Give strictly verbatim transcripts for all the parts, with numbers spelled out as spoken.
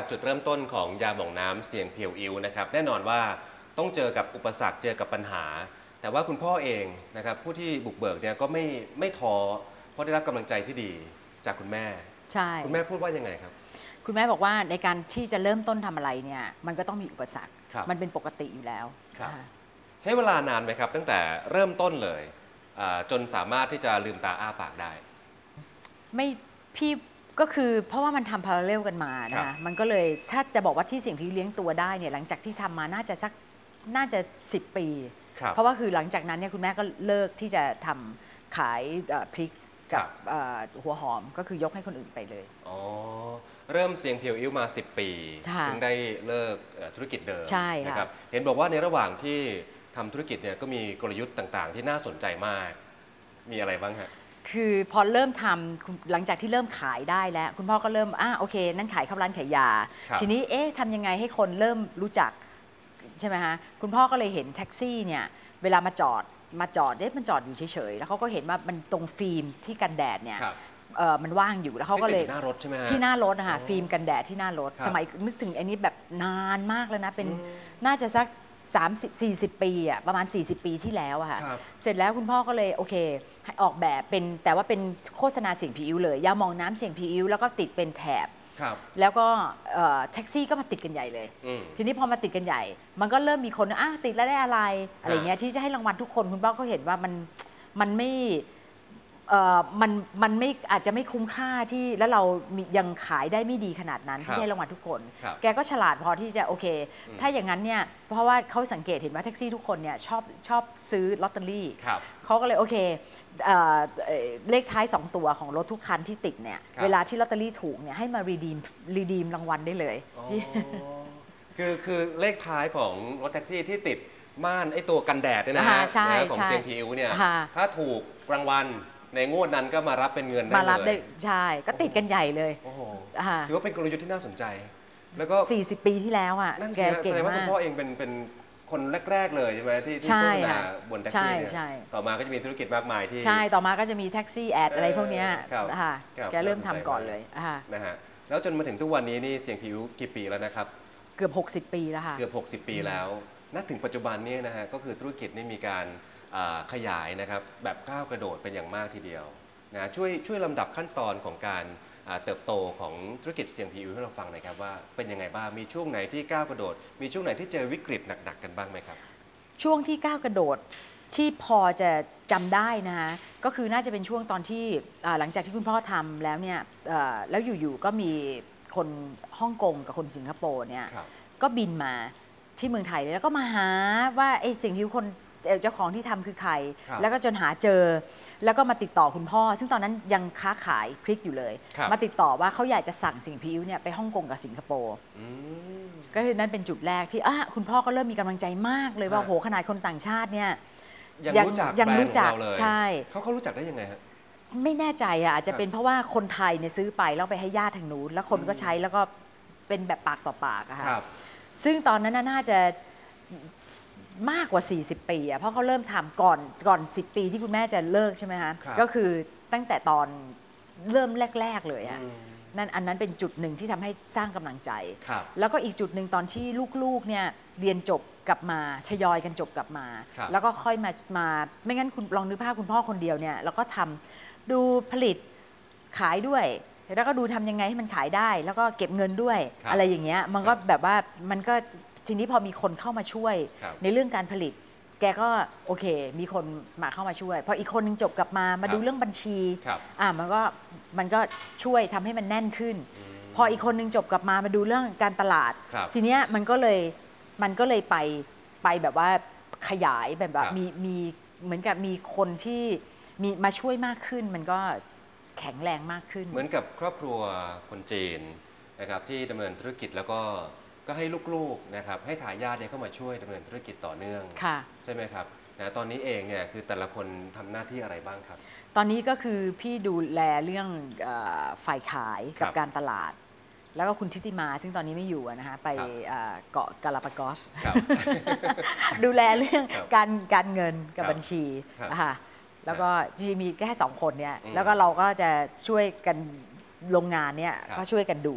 จุดเริ่มต้นของยาหม่องน้ำเสียงเพียวอิ้วนะครับแน่นอนว่าต้องเจอกับอุปสรรคเจอกับปัญหาแต่ว่าคุณพ่อเองนะครับผู้ที่บุกเบิกเนี่ยก็ไม่ไม่ท้อเพราะได้รับกำลังใจที่ดีจากคุณแม่ใช่คุณแม่พูดว่ายังไงครับคุณแม่บอกว่าในการที่จะเริ่มต้นทำอะไรเนี่ยมันก็ต้องมีอุปสรรคมันเป็นปกติอยู่แล้วใช้เวลานานไหมครับตั้งแต่เริ่มต้นเลยจนสามารถที่จะลืมตาอ้าปากได้ไม่พี่ก็คือเพราะว่ามันทำพาราเรลกันมานะคะมันก็เลยถ้าจะบอกว่าที่เสียงพิวเลี้ยงตัวได้เนี่ยหลังจากที่ทำมาน่าจะสักน่าจะสิบปีเพราะว่าคือหลังจากนั้นเนี่ยคุณแม่ก็เลิกที่จะทำขายพริกกับหัวหอมก็คือยกให้คนอื่นไปเลยอ๋อเริ่มเสียงเพียวอิ้วมาสิบปีถึงได้เลิกธุรกิจเดิมนะครับเห็นบอกว่าในระหว่างที่ทำธุรกิจเนี่ยก็มีกลยุทธ์ต่างๆที่น่าสนใจมากมีอะไรบ้างฮะคือพอเริ่มทำหลังจากที่เริ่มขายได้แล้วคุณพ่อก็เริ่มอ่ะโอเคนั่นขายข้าวร้านขายยาทีนี้เอ๊ะทำยังไงให้คนเริ่มรู้จักใช่ไหมฮะคุณพ่อก็เลยเห็นแท็กซี่เนี่ยเวลามาจอดมาจอดเอ๊ะมันจอดอยู่เฉยๆแล้วเขาก็เห็นว่ามันตรงฟิล์มที่กันแดดเนี่ยเออมันว่างอยู่แล้วเขาก็เลยหน้ารถใช่ไหมที่หน้ารถนะคะฟิล์มกันแดดที่หน้ารถสมัยนึกถึงอันนี้แบบนานมากแล้วนะเป็นน่าจะสักสามสิบ สี่สิบปีอ่ะประมาณสี่สิบปีที่แล้วอะค่ะเสร็จแล้วคุณพ่อก็เลยโอเคให้ออกแบบเป็นแต่ว่าเป็นโฆษณาเสียงพีอิ้วเลยยาหม่องน้ำเสียงพีอิ้วแล้วก็ติดเป็นแถบแล้วก็แท็กซี่ก็มาติดกันใหญ่เลยทีนี้พอมาติดกันใหญ่มันก็เริ่มมีคนอ่ะติดแล้วได้อะไรอะไรเงี้ยที่จะให้รางวัลทุกคนคุณพ่อก็เห็นว่ามันมันไม่มันมันไม่อาจจะไม่คุ้มค่าที่แล้วเรายังขายได้ไม่ดีขนาดนั้นที่ให้รางวัลทุกคนแกก็ฉลาดพอที่จะโอเคถ้าอย่างนั้นเนี่ยเพราะว่าเขาสังเกตเห็นว่าแท็กซี่ทุกคนเนี่ยชอบชอบซื้อลอตเตอรี่เขาก็เลยโอเคเลขท้ายสองตัวของรถทุกคันที่ติดเนี่ยเวลาที่ลอตเตอรี่ถูกเนี่ยให้มารีดีมรีดีมรางวัลได้เลยคือคือเลขท้ายของรถแท็กซี่ที่ติดม่านไอ้ตัวกันแดดเนี่ยนะฮะของเซียงพีอิ้วเนี่ยถ้าถูกรางวัลในงวดนั้นก็มารับเป็นเงินได้เลยมารับได้ใช่ก็ติดกันใหญ่เลยโอ้โหถือว่าเป็นกลยุทธ์ที่น่าสนใจแล้วก็สี่สิบปีที่แล้วอ่ะแกเก่งมากแสดงว่าคุณพ่อเองเป็นเป็นคนแรกๆเลยใช่ไหมที่โฆษณาบนแท็กซี่เนี่ยต่อมาก็จะมีธุรกิจมากมายที่ใช่ต่อมาก็จะมีแท็กซี่แอดอะไรพวกนี้ค่ะแกเริ่มทำก่อนเลยนะฮะแล้วจนมาถึงทุกวันนี้นี่เสียงผิวกี่ปีแล้วนะครับเกือบหกสิบปีแล้วค่ะเกือบหกสิบปีแล้วณถึงปัจจุบันนี้นะฮะก็คือธุรกิจนี่มีการขยายนะครับแบบก้าวกระโดดเป็นอย่างมากทีเดียวนะช่วยช่วยลำดับขั้นตอนของการเติบโตของธุรกิจเสียงพีอิ้วให้เราฟังหน่อยครับว่าเป็นยังไงบ้างมีช่วงไหนที่ก้าวกระโดดมีช่วงไหนที่เจอวิกฤตหนักๆกันบ้างไหมครับช่วงที่ก้าวกระโดดที่พอจะจำได้นะคะก็คือน่าจะเป็นช่วงตอนที่หลังจากที่คุณพ่อทำแล้วเนี่ยแล้วอยู่ๆก็มีคนฮ่องกงกับคนสิงคโปร์เนี่ยก็บินมาที่เมืองไทยแล้วก็มาหาว่าไอ้เสียงพีอิ้วคนเจ้าของที่ทำคือใครแล้วก็จนหาเจอแล้วก็มาติดต่อคุณพ่อซึ่งตอนนั้นยังค้าขายพริกอยู่เลยมาติดต่อว่าเขาอยากจะสั่งเสียงพีอิ้วเนี่ยไปฮ่องกงกับสิงคโปร์ก็คือนั่นเป็นจุดแรกที่อ่ะคุณพ่อก็เริ่มมีกำลังใจมากเลยว่าโหขนาดคนต่างชาติเนี่ยยังรู้จักยังรู้จักใช่เขาเขารู้จักได้ยังไงฮะไม่แน่ใจอ่ะอาจจะเป็นเพราะว่าคนไทยเนี่ยซื้อไปแล้วไปให้ญาติทางนู้นแล้วคนก็ใช้แล้วก็เป็นแบบปากต่อปากอะค่ะซึ่งตอนนั้นน่าจะมากกว่าสี่สิบปีอ่ะเพราะเขาเริ่มทำก่อนก่อนสิบปีที่คุณแม่จะเลิกใช่ไหมคะก็คือตั้งแต่ตอนเริ่มแรกๆเลยอ่ะนั่นอันนั้นเป็นจุดหนึ่งที่ทำให้สร้างกำลังใจแล้วก็อีกจุดหนึ่งตอนที่ลูกๆเนี่ยเรียนจบกลับมาทยอยกันจบกลับมาแล้วก็ค่อยมามาไม่งั้นคุณลองนึกภาพคุณพ่อคนเดียวเนี่ยแล้วก็ทำดูผลิตขายด้วยแล้วก็ดูทำยังไงให้มันขายได้แล้วก็เก็บเงินด้วยอะไรอย่างเงี้ยมันก็แบบว่ามันก็ทีนี้พอมีคนเข้ามาช่วยในเรื่องการผลิตแกก็โอเคมีคนมาเข้ามาช่วยพออีกคนนึงจบกลับมามาดูเรื่องบัญชีอ่ามันก็มันก็ช่วยทำให้มันแน่นขึ้นพออีกคนนึงจบกลับมามาดูเรื่องการตลาดทีเนี้ยมันก็เลยมันก็เลยไปไปแบบว่าขยายแบบว่ามีมีเหมือนกับมีคนที่มีมาช่วยมากขึ้นมันก็แข็งแรงมากขึ้นเหมือนกับครอบครัวคนจีนนะครับที่ดำเนินธุรกิจแล้วก็ก็ให้ลูกๆนะครับให้ทายาทเนี่ยเข้ามาช่วยดำเนินธุรกิจต่อเนื่องใช่ไหมครับนะตอนนี้เองเนี่ยคือแต่ละคนทำหน้าที่อะไรบ้างครับตอนนี้ก็คือพี่ดูแลเรื่องฝ่ายขายกับการตลาดแล้วก็คุณทิติมาซึ่งตอนนี้ไม่อยู่นะคะไปเกาะกาลาปากอสดูแลเรื่องการการเงินกับบัญชีนะคะแล้วก็จีมีแค่สองคนเนี่ยแล้วก็เราก็จะช่วยกันโรงงานเนี่ยก็ช่วยกันดู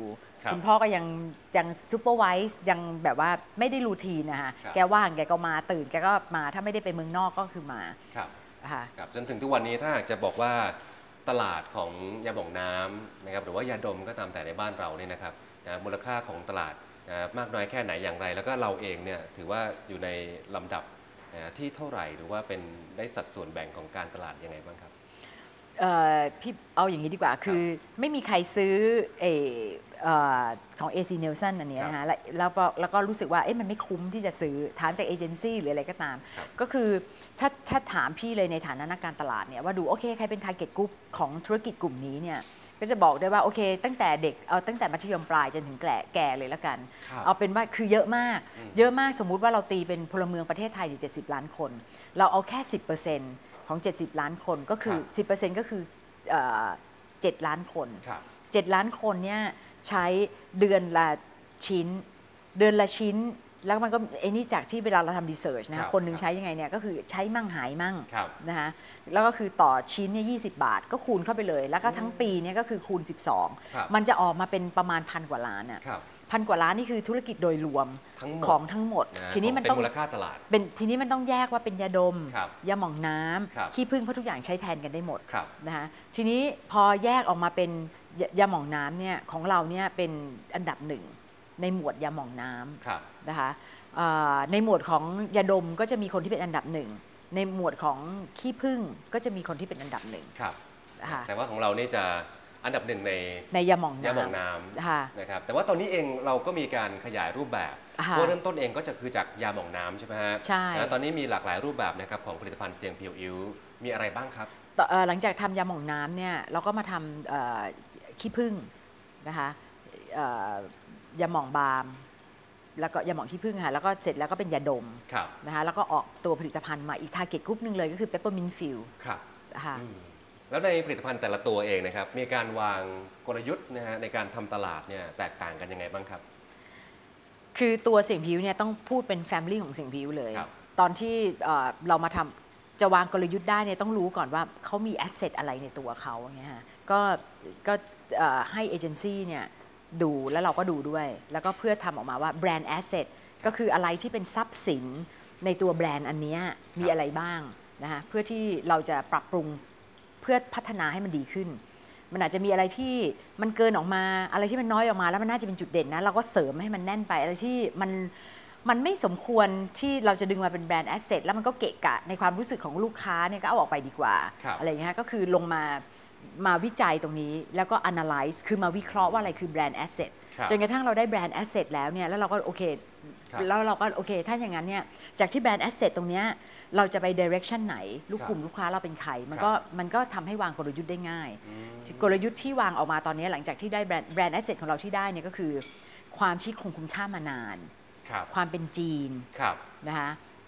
คุณพ่อก็ยังยังซูเปอร์ไวส์ยังแบบว่าไม่ได้รูทีนนะคะแกว่างแกก็มาตื่นแกก็มาถ้าไม่ได้ไปเมืองนอกก็คือมาครับค่ะจนถึงทุกวันนี้ถ้าหากจะบอกว่าตลาดของยาหม่องน้ำนะครับหรือว่ายาดมก็ตามแต่ในบ้านเราเนี่ยนะครับนะมูลค่าของตลาดนะมากน้อยแค่ไหนอย่างไรแล้วก็เราเองเนี่ยถือว่าอยู่ในลำดับนะที่เท่าไหร่หรือว่าเป็นได้สัดส่วนแบ่งของการตลาดยังไงบ้างครับพี่เอาอย่างนี้ดีกว่าคือไม่มีใครซื้อเออของ เอ ซี Nielsen อันนี้นะคะแล้วแล้วก็รู้สึกว่าเอ๊ะมันไม่คุ้มที่จะซื้อถามจากเอเจนซี่หรืออะไรก็ตามก็คือถ้าถ้าถามพี่เลยในฐานะนักการตลาดเนี่ยว่าดูโอเคใครเป็น target group ของธุรกิจกลุ่มนี้เนี่ยก็จะบอกได้ว่าโอเคตั้งแต่เด็กเอาตั้งแต่มัธยมปลายจนถึงแก่แก่เลยแล้วกันเอาเป็นว่าคือเยอะมากเยอะมากสมมุติว่าเราตีเป็นพลเมืองประเทศไทยเจ็ดสิบล้านคนเราเอาแค่ สิบเปอร์เซ็นต์ ของเจ็ดสิบล้านคนก็คือ สิบเปอร์เซ็นต์ ก็คือเจ็ดล้านคนเจ็ดล้านคนเนี่ยใช้เดือนละชิ้นเดือนละชิ้นแล้วมันก็ไอ้นี่จากที่เวลาเราทำรีเสิร์ชนะคนหนึ่งใช้ยังไงเนี่ยก็คือใช้มั่งหายมั่งนะคะแล้วก็คือต่อชิ้นเนี่ยยี่สิบบาทก็คูณเข้าไปเลยแล้วก็ทั้งปีเนี่ยก็คือคูณสิบสองมันจะออกมาเป็นประมาณพันกว่าล้านอ่ะพันกว่าล้านนี่คือธุรกิจโดยรวมของทั้งหมดทีนี้มันต้องเป็นมูลค่าตลาดเป็นทีนี้มันต้องแยกว่าเป็นยาดมยาหม่องน้ำขี้ผึ้งเพราะทุกอย่างใช้แทนกันได้หมดนะคะทีนี้พอแยกออกมาเป็นยาหม่องน้ำเนี่ยของเราเนี่ยเป็นอันดับหนึ่งในหมวดยาหม่องน้ำนะคะในหมวดของยาดมก็จะมีคนที่เป็นอันดับหนึ่งในหมวดของขี้ผึ้งก็จะมีคนที่เป็นอันดับหนึ่งแต่ว่าของเรานี่จะอันดับหนึ่งในในยาหม่องน้ำยาหม่องน้ำนะครับแต่ว่าตอนนี้เองเราก็มีการขยายรูปแบบเริ่มต้นเองก็จะคือจากยาหม่องน้ำใช่ไหมฮะใช่ตอนนี้มีหลากหลายรูปแบบนะครับของผลิตภัณฑ์เสียงผิวอิ๋วมีอะไรบ้างครับหลังจากทำยาหม่องน้ำเนี่ยเราก็มาทำขี้ผึ้งนะคะยาหม่องบาล์มแล้วก็ยาหม่องขี้ผึ้งค่ะแล้วก็เสร็จแล้วก็เป็นยาดมนะคะแล้วก็ออกตัวผลิตภัณฑ์มาอีกทาร์เก็ตกรุ๊ปนึงเลยก็คือเปปเปอร์มินต์ฟิลค่ะแล้วในผลิตภัณฑ์แต่ละตัวเองนะครับมีการวางกลยุทธ์นะฮะในการทำตลาดเนี่ยแตกต่างกันยังไงบ้างครับคือตัวเสียงผิวเนี่ยต้องพูดเป็นแฟมิลี่ของเสียงผิวเลยตอนที่เรามาทำจะวางกลยุทธ์ได้เนี่ยต้องรู้ก่อนว่าเขามีแอสเซทอะไรในตัวเขาอย่างเงี้ยฮะก็ก็ให้เอเจนซี่เนี่ยดูแล้วเราก็ดูด้วยแล้วก็เพื่อทำออกมาว่าแบรนด์แอสเซทก็คืออะไรที่เป็นทรัพย์สินในตัวแบรนด์อันนี้มีอะไรบ้างนะคะเพื่อที่เราจะปรับปรุงเพื่อพัฒนาให้มันดีขึ้นมันอาจจะมีอะไรที่มันเกินออกมาอะไรที่มันน้อยออกมาแล้วมันน่าจะเป็นจุดเด่นนะเราก็เสริมให้มันแน่นไปอะไรที่มันมันไม่สมควรที่เราจะดึงมาเป็นแบรนด์แอสเซทแล้วมันก็เกะกะในความรู้สึกของลูกค้าเนี่ยก็เอาออกไปดีกว่าอะไรอย่างเงี้ยก็คือลงมามาวิจัยตรงนี้แล้วก็ analyze คือมาวิเคราะห์ว่าอะไรคือแบรนด์แอสเซทจนกระทั่งเราได้แบรนด์แอสเซทแล้วเนี่ยแล้วเราก็โอเคแล้วเราก็โอเคถ้าอย่างนั้นเนี่ยจากที่แบรนด์แอสเซทตรงเนี้ยเราจะไป direction ไหนลูกกลุ่มลูกค้าเราเป็นใครมันก็มันก็ทำให้วางกลยุทธ์ได้ง่ายกลยุทธ์ที่วางออกมาตอนนี้หลังจากที่ได้แบรนด์แบรนด์แอสเซทของเราที่ได้เนี่ยก็คือความที่คงคุณค่ามานานความเป็นจีนนะคะ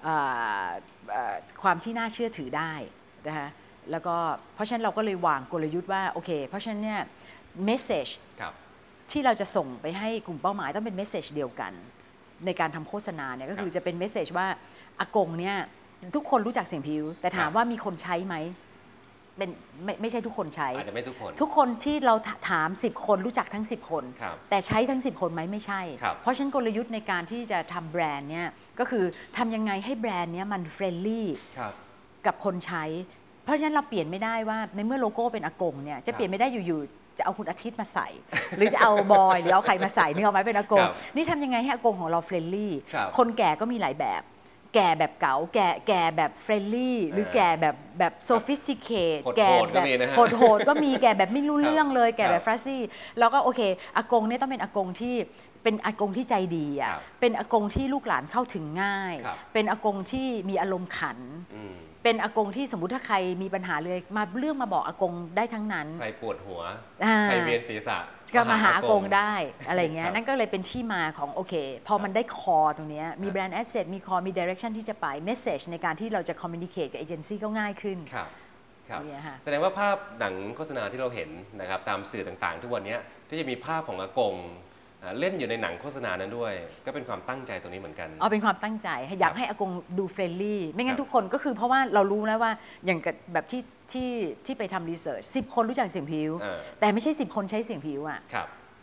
ความที่น่าเชื่อถือได้นะคะแล้วก็เพราะฉะนั้นเราก็เลยวางกลยุทธ์ว่าโอเคเพราะฉะนั้นเนี่ยเมสเซจที่เราจะส่งไปให้กลุ่มเป้าหมายต้องเป็นเมสเซจเดียวกันในการทำโฆษณาเนี่ยก็คือจะเป็นเมสเซจว่าอากงเนี่ยทุกคนรู้จักเสียงผิวแต่ถามว่ามีคนใช้ไหมเป็นไม่ไม่ใช่ทุกคนใช้อาจจะไม่ทุกคนทุกคนที่เราถามสิบคนรู้จักทั้งสิบคนแต่ใช้ทั้งสิบคนไหมไม่ใช่เพราะฉะนั้นกลยุทธ์ในการที่จะทำแบรนด์เนี่ยก็คือทำยังไงให้แบรนด์เนี้ยมันเฟรนลี่กับคนใช้เพราะฉะนั้นเราเปลี่ยนไม่ได้ว่าในเมื่อโลโก้เป็นอากงเนี่ยจะเปลี่ยนไม่ได้อยู่ๆจะเอาคุณอาทิตย์มาใส่หรือจะเอาบอยหรือเอาใครมาใส่นึกออกไหมเป็นอากงนี่ทำยังไงให้อากงของเราเฟรนลี่คนแก่ก็มีหลายแบบแก่แบบเก๋าแก่แก่แบบเฟรนลี่หรือแก่แบบแบบโซฟิสติเคทแก่แบบโหดๆก็มีแก่แบบไม่รู้เรื่องเลยแก่แบบฟรัสซี่แล้วก็โอเคอากงเนี่ยต้องเป็นอากงที่เป็นอากงที่ใจดีอ่ะเป็นอากงที่ลูกหลานเข้าถึงง่ายเป็นอากงที่มีอารมณ์ขันเป็นอากงที่สมมุติถ้าใครมีปัญหาเลยมาเรื่องมาบอกอากงได้ทั้งนั้นใครปวดหัวใครเวียนศีรษะก็มาหาอากงได้อะไรเงี้ยนั่นก็เลยเป็นที่มาของโอเคพอมันได้คอตรงนี้มีแบรนด์แอสเซทมีคอมีดิเรกชันที่จะไปเมสเซจในการที่เราจะคอมมิวนิเคตกับเอเจนซี่ก็ง่ายขึ้นครับครับแสดงว่าภาพหนังโฆษณาที่เราเห็นนะครับตามสื่อต่างๆทุกวันนี้ที่จะมีภาพของอากงเล่นอยู่ในหนังโฆษณานั้นด้วยก็เป็นความตั้งใจตรงนี้เหมือนกันเอาเป็นความตั้งใจอยากให้อากงดูเฟรนลี่ไม่งั้นทุกคนก็คือเพราะว่าเรารู้แล้วว่าอย่างแบบที่ที่ที่ไปทำรีเสิร์ชสิบคนรู้จักเสียงผิวแต่ไม่ใช่สิบคนใช้เสียงผิวอ่ะ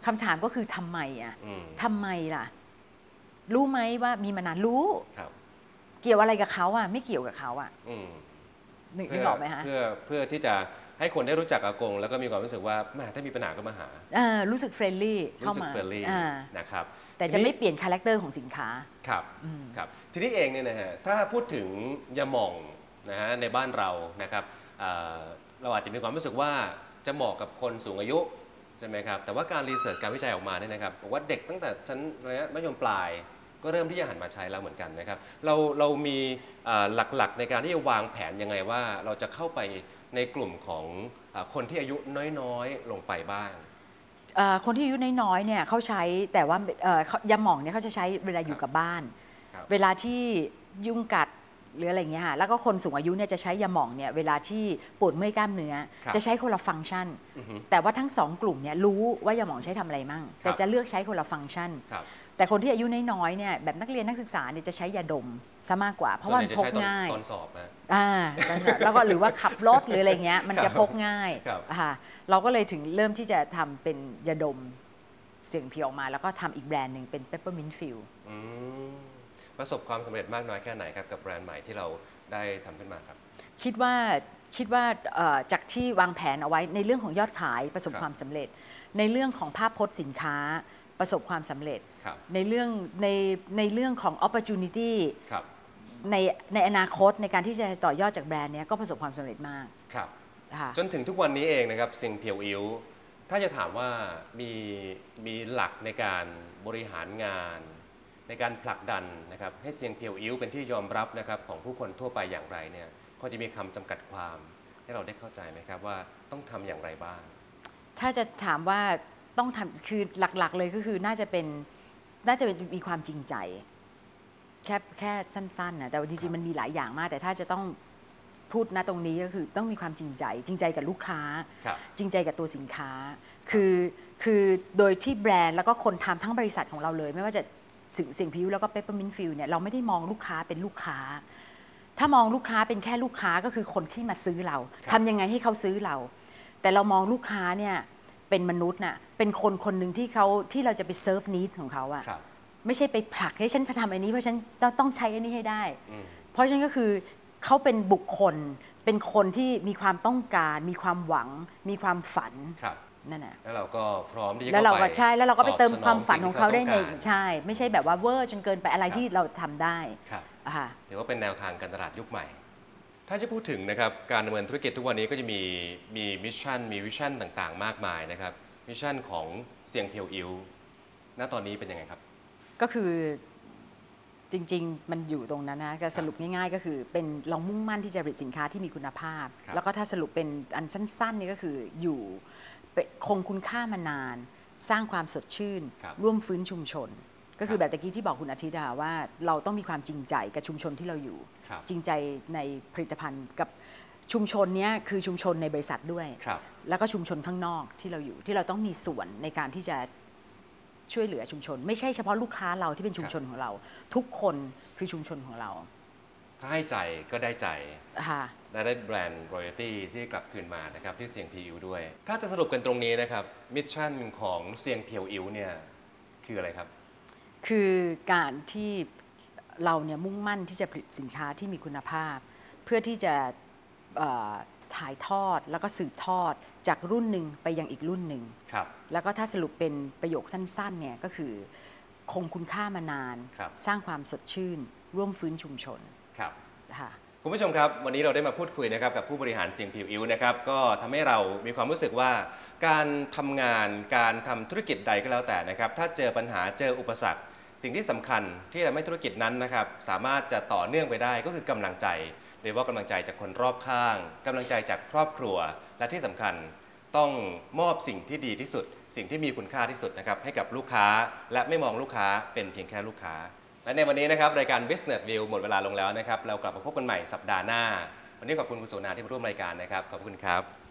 คำถามก็คือทำไมอ่ะอืมทำไมล่ะ รู้ไหมว่ามีมานานรู้ครับเกี่ยวอะไรกับเขาอ่ะไม่เกี่ยวกับเขาอ่ะอืมนึกเพื่นึกออกไหมฮะเพื่อเพื่อที่จะให้คนได้รู้จักอากง แล้วก็มีความรู้สึกว่าแหม่ถ้ามีปัญหาก็มาหาเออรู้สึกเฟรนลี่เข้ารู้สึกมาเฟรนลี่อ่านะครับแต่จะไม่เปลี่ยนคาแรคเตอร์ของสินค้าครับครับทีนี้เองเนี่ยนะฮะถ้าพูดถึงยาหม่องนะฮะในบ้านเรานะครับเอ่อเราอาจจะมีความรู้สึกว่าจะเหมาะกับคนสูงอายุใช่ไหมครับแต่ว่าการรีเสิร์ชการวิจัยออกมาเนี่ยนะครับบอกว่าเด็กตั้งแต่ชั้นระยะมัธยมปลายก็เริ่มที่จะหันมาใช้แล้วเหมือนกันนะครับเราเรามีเอ่อหลักๆในการที่จะวางแผนยังไงว่าเราจะเข้าไปในกลุ่มของเอ่อคนที่อายุน้อยๆลงไปบ้างเอ่อคนที่อายุน้อยๆเนี่ยเขาใช้แต่ว่าเอ่อยาหม่องเนี่ยเขาจะใช้เวลาอยู่กับบ้านครับเวลาที่ยุงกัดหรืออะไรเงี้ยค่ะแล้วก็คนสูงอายุเนี่ยจะใช้ยาหม่องเนี่ยเวลาที่ปวดเมื่อยกล้ามเนื้อครับจะใช้คนละฟังก์ชันอือฮึแต่ว่าทั้งสองกลุ่มเนี่ยรู้ว่ายาหม่องใช้ทำอะไรมั่งครัแต่บจะเลือกใช้คนละฟังก์ชันครับแต่คนที่อายุน้อยๆเนี่ยแบบนักเรียนนักศึกษาเนี่ยจะใช้ยาดมซะมากกว่า เพราะว่ามันส่พนกใหญ่จะใช้ตอนง่ายตอนสอบนะอ่าแล้วก็หรือว่าขับรถหรืออะไรเงี้ยมันจะพกง่ายครับอ่าเราก็เลยถึงเริ่มที่จะทำเป็นยาดมเสียงเพียวออกมา แล้วก็ทำอีกแบรนด์หนึ่งเป็น Peppermint Fill อืมประสบความสำเร็จมากน้อยแค่ไหนครับกับแบรนด์ใหม่ที่เราได้ทำขึ้นมาครับคิดว่าคิดว่าเอ่อจากที่วางแผนเอาไว้ในเรื่องของยอดขายประสบครับความสำเร็จ ในเรื่องของภาพพจน์สินค้าประสบความสำเร็จครับในเรื่องในในเรื่องของ opportunity ครับในในอนาคตในการที่จะต่อยอดจากแบรนด์เนี้ยก็ประสบความสำเร็จมากครับค่ะจนถึงทุกวันนี้เองนะครับซิงเพียวอิวถ้าจะถามว่ามีมีหลักในการบริหารงาน ในการผลักดันนะครับให้เซียงเพียวอิวเป็นที่ยอมรับนะครับของผู้คนทั่วไปอย่างไรเนี่ยเขาจะมีคำจำกัดความให้เราได้เข้าใจไหมครับว่าต้องทำอย่างไรบ้างถ้าจะถามว่าต้องทำคือหลักๆเลยก็คือน่าจะเป็นน่าจะเป็นมีความจริงใจ แค่แค่สั้นๆนะแต่ว่าจริงๆมันมีหลายอย่างมาก แต่ถ้าจะต้องพูดนะตรงนี้ก็คือต้องมีความจริงใจ จริงใจกับลูกค้าครับจริงใจกับตัวสินค้า คือคือโดยที่แบรนด์แล้วก็คนทำทั้งบริษัทของเราเลย ไม่ว่าจะสิ่งสิ่งพิวแล้วก็ Peppermint Fill เนี่ยเราไม่ได้มองลูกค้าเป็นลูกค้า ถ้ามองลูกค้าเป็นแค่ลูกค้าก็คือคนที่มาซื้อเราครับทำยังไงให้เขาซื้อเรา แต่เรามองลูกค้าเนี่ยเป็นมนุษย์น่ะเป็นคนคนหนึ่งที่เขาที่เราจะไปเซิร์ฟนิดของเขาอะครับไม่ใช่ไปผลักให้ฉันจะทำอันนี้เพราะฉันจะต้องใช้อันนี้ให้ได้อืมเพราะฉะนั้นก็คือเขาเป็นบุคคล เป็นคนที่มีความต้องการ มีความหวัง มีความฝันครับนั่นแหละแล้วเราก็พร้อมที่จะแล้วเราข้ก็ไปใช่แล้วเราก็ไปเติมตอบสนองความฝันของเขาได้ในสิ่งที่ใช่ ไม่ใช่แบบว่าเวอร์จนเกินไปอะไรครับที่เราทำได้ครับอ่าฮะถือว่าเป็นแนวทางการตลาดยุคใหม่ ถ้าจะพูดถึงนะครับการดำเนินธุรกิจทุกวันนี้ก็จะมีมีมิชชั่นมีวิชั่นต่างๆ มากมายนะครับมิชชั่นของเซียงเพียวอิวณตอนนี้เป็นยังไงครับก็คือจริงๆ มันอยู่ตรงนั้นนะก็สรุปง่ายๆ ก็คือเป็นเรามุ่งมั่นที่จะผลิตสินค้าที่มีคุณภาพครับแล้วก็ถ้าสรุปเป็นอันสั้นๆนี่ก็คืออยู่เป็นคงคุณค่ามานาน สร้างความสดชื่นครับร่วมฟื้นชุมชน ก็คืครัอบ แบบตะกี้ที่บอกคุณอาทิตย์อะว่าเราต้องมีความจริงใจกับชุมชนที่เราอยู่ครับจริงใจในผลิตภัณฑ์กับชุมชนเนี้ยคือชุมชนในบริษัทด้วยครับแล้วก็ชุมชนข้างนอกที่เราอยู่ ที่เราต้องมีส่วนในการที่จะช่วยเหลือชุมชน ไม่ใช่เฉพาะลูกค้าเราที่เป็นชุมชนของเรา ทุกคนคือชุมชนของเราถ้าให้ใจก็ได้ใจค่ะและได้แบรนด์ royalty ที่กลับคืนมานะครับที่เซียงเพียวอิวด้วย ถ้าจะสรุปกันตรงนี้นะครับมิชชั่นของเซียงเพียวอิวเนี่ยคืออะไรครับคือการที่เราเนี่ยมุ่งมั่นที่จะผลิตสินค้าที่มีคุณภาพ เพื่อที่จะเอ่อถ่ายทอดแล้วก็สืบทอดจากรุ่นหนึ่งไปยังอีกรุ่นหนึ่งครับแล้วก็ถ้าสรุปเป็นประโยคสั้นๆเนี่ยก็คือคงคุณค่ามานานครับสร้างความสดชื่น ร่วมฟื้นชุมชนครับค่ะคุณผู้ชมครับวันนี้เราได้มาพูดคุยนะครับกับผู้บริหารเซียงเพียวอิวนะครับก็ทำให้เรามีความรู้สึกว่า การทำงานการทำธุรกิจใดก็แล้วแต่นะครับถ้าเจอปัญหาเจออุปสรรค สิ่งที่สำคัญที่จะทำให้ธุรกิจนั้นนะครับสามารถจะต่อเนื่องไปได้ก็คือกำลังใจโดยเฉพาะกำลังใจจากคนรอบข้างกำลังใจจากครอบครัว และที่สำคัญต้องมอบสิ่งที่ดีที่สุด สิ่งที่มีคุณค่าที่สุดนะครับให้กับลูกค้า และไม่มองลูกค้าเป็นเพียงแค่ลูกค้า และในวันนี้นะครับรายการ Business View หมดเวลาลงแล้วนะครับเรากลับมาพบกันใหม่สัปดาห์หน้า วันนี้ขอบคุณคุณสุนาที่มาร่วมรายการนะครับขอบคุณครับ